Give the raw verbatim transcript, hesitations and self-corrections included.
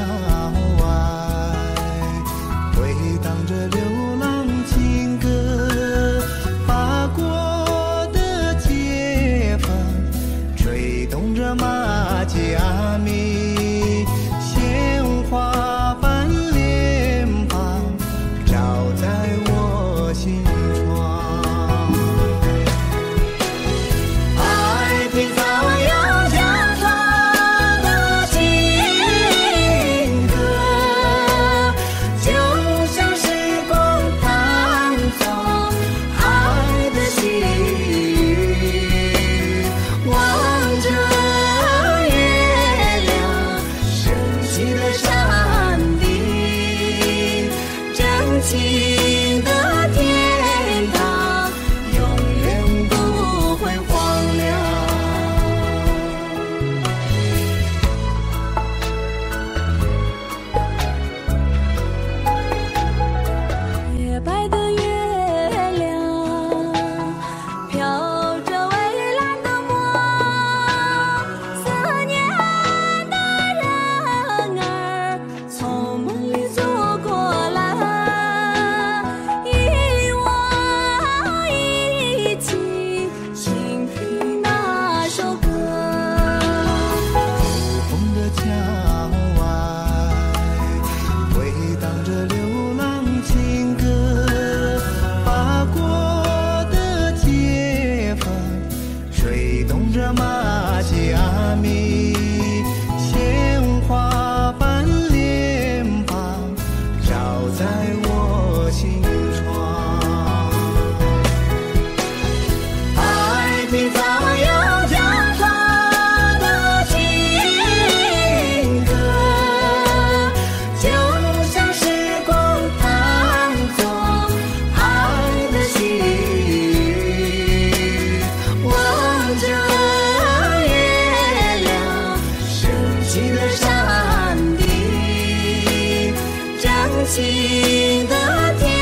外，回荡着流浪情歌，法国的街坊吹动着马甲米，鲜花般脸庞照在我心窗。爱听早有家传的情歌，就像时光弹奏爱的细雨，望着月亮升起的山顶，真情的天堂永远不会荒凉。 洁白的月亮飘着蔚蓝的梦，思念的人儿从梦里走过来，与我一起倾听那首歌。 古风的墙外，回荡着流浪情歌，法国的街坊吹动着马甲米，鲜花般脸庞照在我心窗。爱听早有家传的情歌，就像时光弹奏爱的细雨，望着月亮升起的山顶，真情的天